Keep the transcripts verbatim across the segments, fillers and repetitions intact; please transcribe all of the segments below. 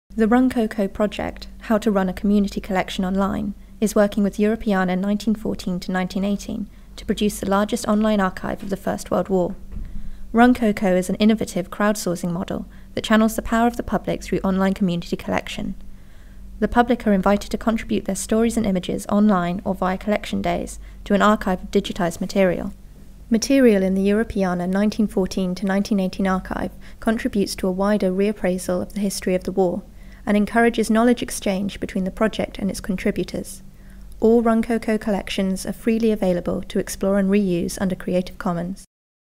The RunCoCo project, How to Run a Community Collection Online, is working with Europeana nineteen fourteen to nineteen eighteen to produce the largest online archive of the First World War. RunCoCo is an innovative crowdsourcing model that channels the power of the public through online community collection. The public are invited to contribute their stories and images online or via collection days to an archive of digitised material. Material in the Europeana nineteen fourteen to nineteen eighteen archive contributes to a wider reappraisal of the history of the war and encourages knowledge exchange between the project and its contributors. All RunCoCo collections are freely available to explore and reuse under Creative Commons.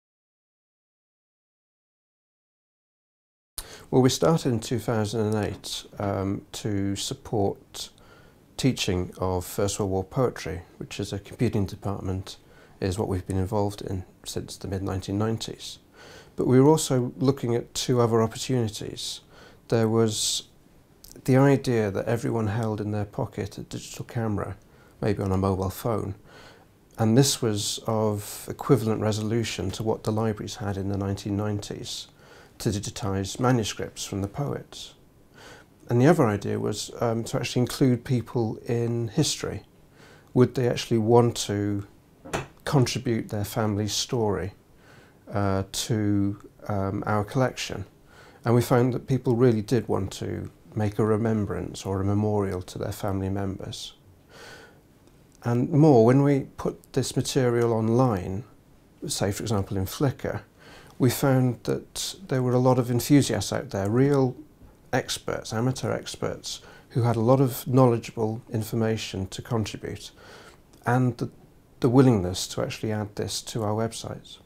Well, we started in two thousand eight um, to support teaching of First World War poetry, which is a computing department, is what we've been involved in since the mid nineteen nineties. But we were also looking at two other opportunities. There was the idea that everyone held in their pocket a digital camera, maybe on a mobile phone, and this was of equivalent resolution to what the libraries had in the nineteen nineties to digitise manuscripts from the poets. And the other idea was um, to actually include people in history. Would they actually want to contribute their family's story uh, to um, our collection? And we found that people really did want to make a remembrance or a memorial to their family members. And more, when we put this material online, say for example in Flickr, we found that there were a lot of enthusiasts out there, real experts, amateur experts, who had a lot of knowledgeable information to contribute, and the, the willingness to actually add this to our websites.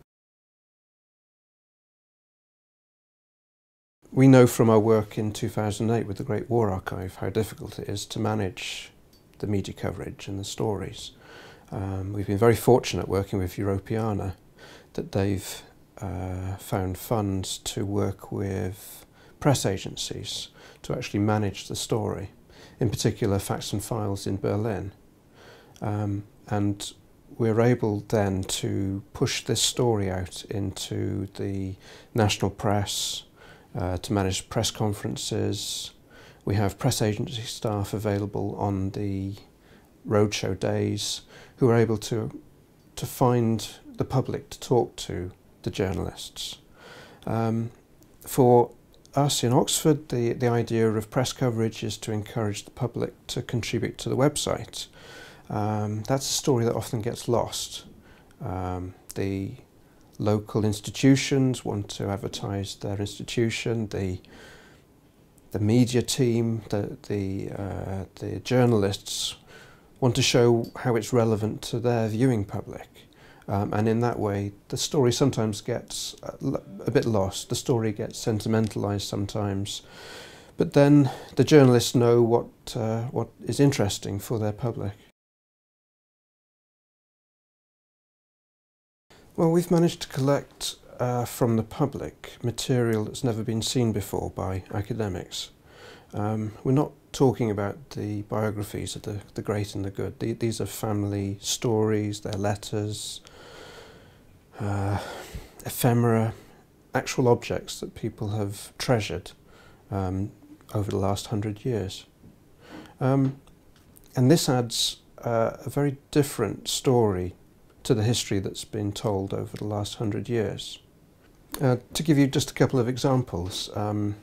We know from our work in two thousand eight with the Great War Archive how difficult it is to manage the media coverage and the stories. Um, we've been very fortunate working with Europeana that they've uh, found funds to work with press agencies to actually manage the story, in particular Facts and Files in Berlin. Um, and we're able then to push this story out into the national press, Uh, to manage press conferences. We have press agency staff available on the roadshow days who are able to to find the public to talk to the journalists. Um, for us in Oxford, the, the idea of press coverage is to encourage the public to contribute to the website. Um, that's a story that often gets lost. Um, the Local institutions want to advertise their institution. The the media team, the the uh, the journalists want to show how it's relevant to their viewing public, um, and in that way, the story sometimes gets a, a bit lost. The story gets sentimentalised sometimes, but then the journalists know what uh, what is interesting for their public. Well, we've managed to collect uh, from the public material that's never been seen before by academics. Um, we're not talking about the biographies of the, the great and the good. The, these are family stories, they're letters, uh, ephemera, actual objects that people have treasured um, over the last hundred years. Um, and this adds uh, a very different story to the history that's been told over the last hundred years. Uh, to give you just a couple of examples, um,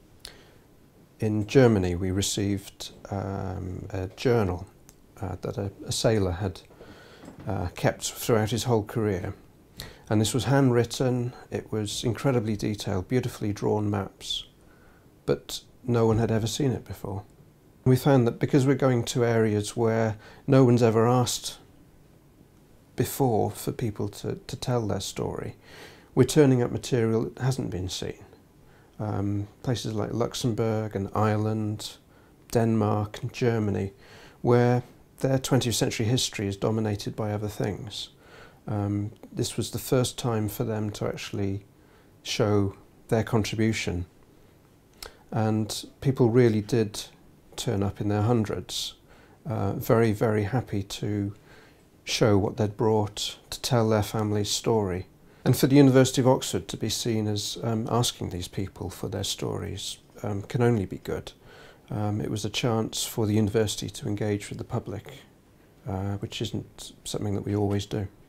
in Germany we received um, a journal uh, that a, a sailor had uh, kept throughout his whole career, and this was handwritten. It was incredibly detailed, beautifully drawn maps, but no one had ever seen it before. We found that because we're going to areas where no one's ever asked before for people to, to tell their story, we're turning up material that hasn't been seen. Um, places like Luxembourg and Ireland, Denmark and Germany, where their twentieth century history is dominated by other things. Um, this was the first time for them to actually show their contribution, and people really did turn up in their hundreds, uh, very, very happy to show what they'd brought, to tell their family's story. And for the University of Oxford to be seen as um, asking these people for their stories um, can only be good. Um, it was a chance for the university to engage with the public, uh, which isn't something that we always do.